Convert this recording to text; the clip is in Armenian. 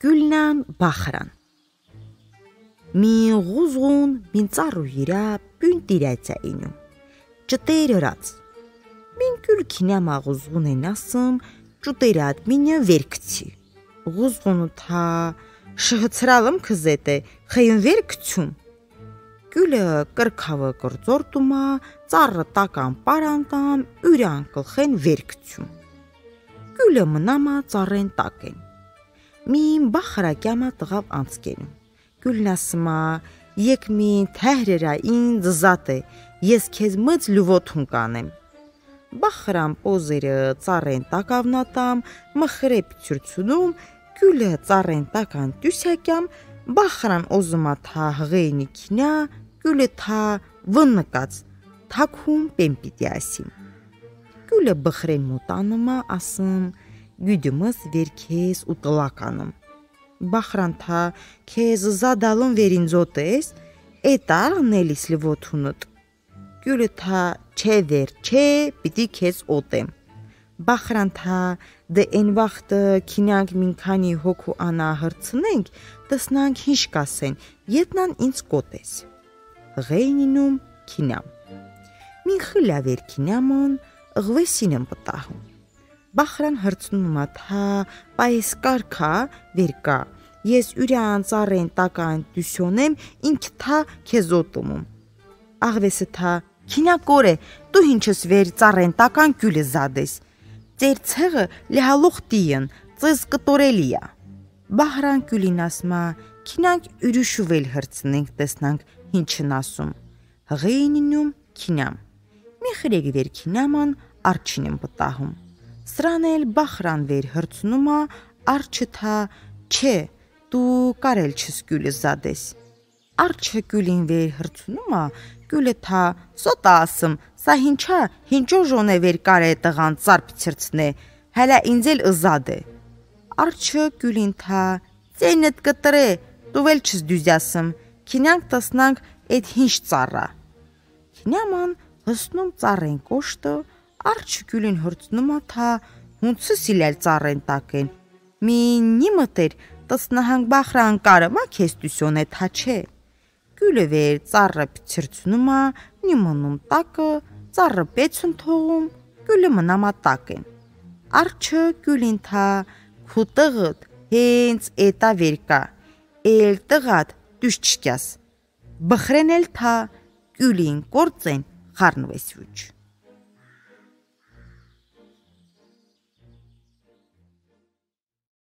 Գյուլնան բախրան Մին ղուզղուն մին ծառու իրա բյուն տիրայցա ինում Ճտեր ըրած Մին գյուլ քինյամա ղուզղուն են ասım ճուտերատ մինը վերքցի Ղուզղունու թա շհցրալım քզետե խեյն վերքցում Գյուլը կրքավը կրծորդումա ծառը տական պարանտամ ուրյան կլխեն վերքցում Գյուլը մնամա ծառեն տակեն Մին բախրակյամա տղավ անցկենում Գյուլն ասմա եկ մին թահրերա ինձ զատ է ես քեզ մծ լուվոթուն կանեմ Բախրան պոզերը ծառեն տակավնատամ մխրեպ ցուրցունում Գյուլը ծառեն տական դյուսակյամ բախրան օզումա թա հղեյնի քինա Գյուլը թա վննկած թակում պեմպիտի ասիմ Գյուլը բխրեն մոտանումա ասım Güdümüz ver kez utlakanım. Baxran ta kez zadalım verin zotes, etar nelisli votunut. Gülü ta çe ver çe biti kez otem. Baxran ta de en vaxtı kinang minkani hoku ana hırtsınenk, tasnang hişkasen, yetnan ins kotes. Geyninum kinam. Min xıla ver kinamın, ğvesinem pıtahım. Baxran hırtsınıma ta bayes karka verka. Ես ուրյան ծառեն տական դյուսյոնեմ ինք թա քեզոտումում Աղվեսը թա քինակոր է դու ինչս վեր ծառեն տական գյուլը զադես Ձեր ցեղը լեհալուխտիեն ծыз կտորելիա Բահրան գյուլին ասմա քինանք ուրիշուվել հրցնենք տեսնանք ինչն ասում Հղեինինում քինամ Մի խրեգ վեր քինաման արջին եմ պտահում Սրան էլ բահրան վեր հրցնումա արջը թա չէ Դու կարել չես գյուլը զադես Արջը գյուլին վեր հրցնումա գյուլը թա սոտա ասım սա հինչա հինչո ժոնե վեր կարե տղան ծարպ ցրցնե հələ ինձել ըզադե Արջը գյուլին թա ծենդ կտրե դու վել չես դյուզյասım քինանք տասնանք էդ հինչ ծառա Քինաման հսնում ծառեն կոշտը Արջը գյուլին հրցնումա թա հունցը սիլել ծառեն տակեն Մին նիմըտեր Տասնահանք բախրան կարմա քեզ դյուսյոն է թա չէ Գյուլը վեր ծառը պիցրցնումա նիմանում տակը ծառը պեցուն թողում գյուլը մնամա տակեն Արջը գյուլին թա քու տղըտ հենց էտա վերկա էլ տղատ դյուս չկյաս Բխրեն էլ թա գյուլին կործեն խառնվես վուչ